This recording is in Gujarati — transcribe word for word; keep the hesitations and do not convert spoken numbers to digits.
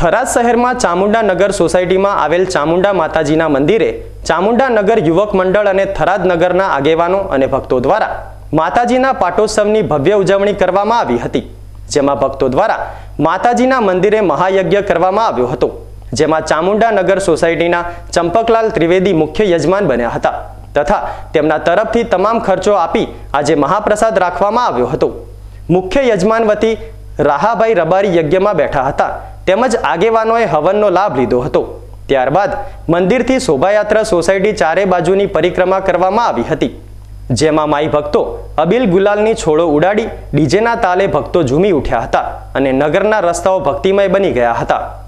થરાદ શહેરમાં ચામુંડા નગર સોસાયટીમાં આવેલ ચામુંડા માતાજીના મંદિરે ચામુંડા નગર યુવક મંડળ અને થરાદ નગરના આગેવાનો અને ભક્તો દ્વારા માતાજીના પાટોત્સવની ભવ્ય ઉજવણી કરવામાં આવી હતી, જેમાં ભક્તો દ્વારા માતાજીના મંદિરે મહાયજ્ઞ કરવામાં આવ્યો હતો, જેમાં ચામુંડા નગર સોસાયટીના ચંપકલાલ ત્રિવેદી મુખ્ય યજમાન બન્યા હતા તથા તેમના તરફથી તમામ ખર્ચો આપી આજે મહાપ્રસાદ રાખવામાં આવ્યો હતો। મુખ્ય યજમાન વતી રાહાભાઈ રબારી યજ્ઞમાં બેઠા હતા તેમજ આગેવાનોએ હવનનો લાભ લીધો હતો। ત્યારબાદ મંદિરથી શોભાયાત્રા સોસાયટી ચારે બાજુની પરિક્રમા કરવામાં આવી હતી, જેમાં માઈ ભક્તો અબીલ ગુલાલની છોડો ઉડાડી ડીજેના તાલે ભક્તો ઝૂમી ઉઠ્યા હતા અને નગરના રસ્તાઓ ભક્તિમય બની ગયા હતા।